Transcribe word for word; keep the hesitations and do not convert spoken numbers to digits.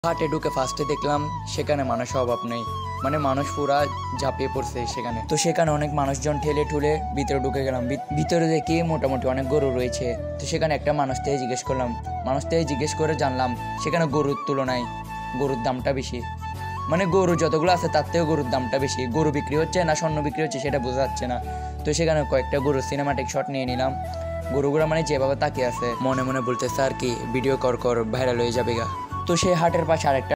হাটে ঢুকে ফার্স্টে দেখলাম সেখানে মানুষের অভাব নেই, মানে মানুষ পুরা ঝাঁপিয়ে পড়ছে সেখানে। তো সেখানে অনেক মানুষজন ঠেলে ঠুলে ভিতরে ঢুকে গেলাম। ভিতরে দেখি মোটামুটি অনেক গরু রয়েছে। তো সেখানে একটা মানুষ থেকে জিজ্ঞেস করলাম, মানুষ থেকে জিজ্ঞেস করে জানলাম সেখানে গরুর তুলনায় গরুর দামটা বেশি, মানে গরু যতগুলো আছে তার থেকেও গরুর দামটা বেশি। গরু বিক্রি হচ্ছে না স্বর্ণ বিক্রি হচ্ছে সেটা বোঝা যাচ্ছে না। তো সেখানে কয়েকটা গরুর সিনেমাটিক শট নিয়ে নিলাম। গরুগুলো মানে যেভাবে তাকিয়ে আছে মনে মনে বলতেছে আর কি ভিডিও কর কর ভাইরাল হয়ে যাবে গা। তো সেই হাটের পাশে আরেকটা